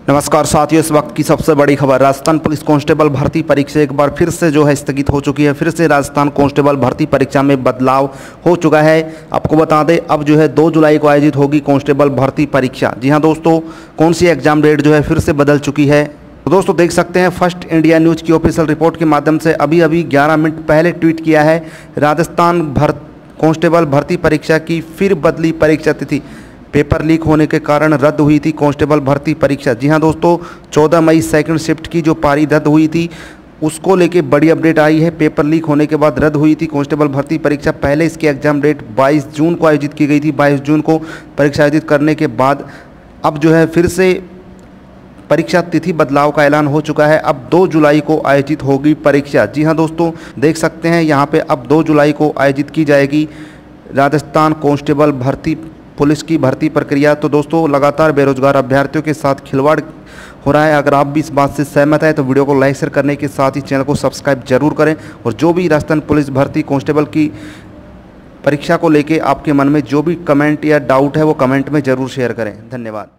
नमस्कार साथियों, इस वक्त की सबसे बड़ी खबर। राजस्थान पुलिस कांस्टेबल भर्ती परीक्षा एक बार फिर से स्थगित हो चुकी है। फिर से राजस्थान कांस्टेबल भर्ती परीक्षा में बदलाव हो चुका है। आपको बता दें, अब 2 जुलाई को आयोजित होगी कांस्टेबल भर्ती परीक्षा। जी हां दोस्तों, कौन सी एग्जाम डेट फिर से बदल चुकी है। तो दोस्तों देख सकते हैं, फर्स्ट इंडिया न्यूज़ की ऑफिशियल रिपोर्ट के माध्यम से अभी 11 मिनट पहले ट्वीट किया है। राजस्थान कांस्टेबल भर्ती परीक्षा की फिर बदली परीक्षा तिथि। पेपर लीक होने के कारण रद्द हुई थी कांस्टेबल भर्ती परीक्षा। जी हां दोस्तों, 14 मई सेकंड शिफ्ट की जो पारी रद्द हुई थी, उसको लेके बड़ी अपडेट आई है। पेपर लीक होने के बाद रद्द हुई थी कांस्टेबल भर्ती परीक्षा। पहले इसकी एग्जाम डेट 22 जून को आयोजित की गई थी। 22 जून को परीक्षा आयोजित करने के बाद अब फिर से परीक्षा तिथि बदलाव का ऐलान हो चुका है। अब 2 जुलाई को आयोजित होगी परीक्षा। जी हाँ दोस्तों, देख सकते हैं यहाँ पे अब 2 जुलाई को आयोजित की जाएगी राजस्थान कांस्टेबल भर्ती पुलिस की भर्ती प्रक्रिया। तो दोस्तों लगातार बेरोजगार अभ्यर्थियों के साथ खिलवाड़ हो रहा है। अगर आप भी इस बात से सहमत हैं तो वीडियो को लाइक शेयर करने के साथ ही चैनल को सब्सक्राइब जरूर करें। और जो भी राजस्थान पुलिस भर्ती कांस्टेबल की परीक्षा को लेके आपके मन में जो भी कमेंट या डाउट है वो कमेंट में ज़रूर शेयर करें। धन्यवाद।